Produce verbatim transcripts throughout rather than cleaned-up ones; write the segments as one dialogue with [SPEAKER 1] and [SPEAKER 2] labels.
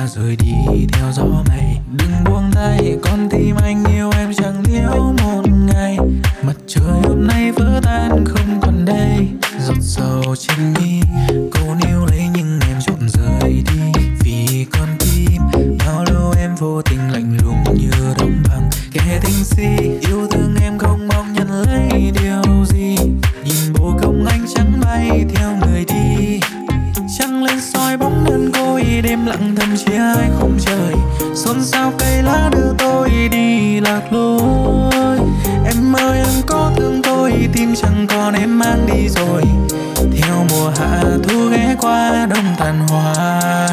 [SPEAKER 1] rồi đi theo gió mây. Đừng buông tay, con tim anh yêu em chẳng liễu một ngày. Mặt trời hôm nay vỡ tan không còn đây. Giọt sầu trên mi, cô níu lấy nhưng em chọn rời đi. Vì con tim bao lâu em vô tình lạnh lùng như đóng băng. Kẻ tình si yêu thương em không mong nhận lấy điều gì. Nhìn bộ công anh chẳng bay theo người đi. Trăng lên soi bóng đơn côi, đêm lặng thầm chia hai khung trời. Xôn xao cây lá đưa tôi đi lạc lối. Em ơi em có thương tôi, tim chẳng còn em mang đi rồi. Theo mùa hạ thu ghé qua đông tàn hoa.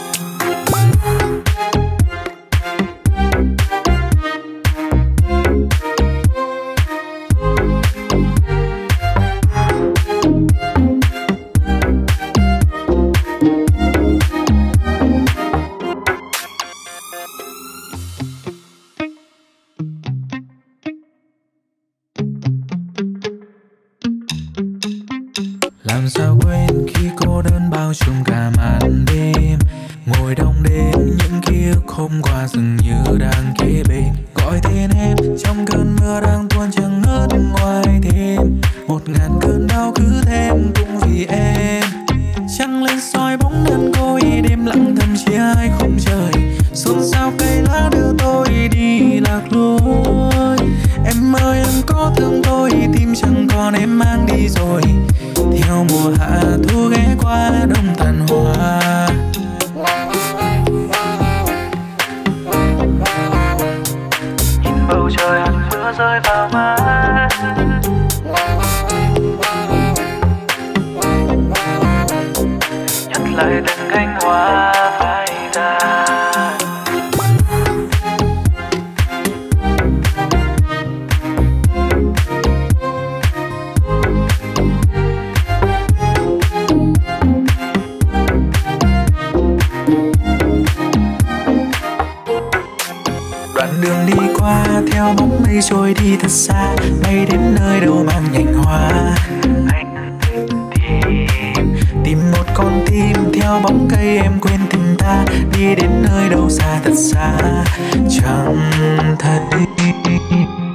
[SPEAKER 1] Làm sao quên khi cô đơn bao trùm cả màn đêm. Ngồi đông đêm những ký ức hôm qua dường như đang kế bên. Gọi tên em trong cơn mưa đang tuôn chẳng ngớt ngoài thêm. Một ngàn cơn đau cứ thêm cũng vì em. Trăng lên soi bóng đơn côi, đêm lặng thầm chia hai khung trời. Xôn xao cây lá đưa tôi đi lạc lối. Em ơi em có thương tôi, tim chẳng còn em mang đi rồi. Theo mùa hạ thu ghé qua đông tàn hoa. Nhìn bầu trời hạt mưa rơi vào mắt. Nhặt lại từng cánh hoa phai tàn. Đường đi qua theo bóng mây trôi đi thật xa. Bay đến nơi đâu mang nhành hoa. Anh tìm tìm một con tim theo bóng cây em quên tình ta. Đi đến nơi đâu xa thật xa chẳng thấy.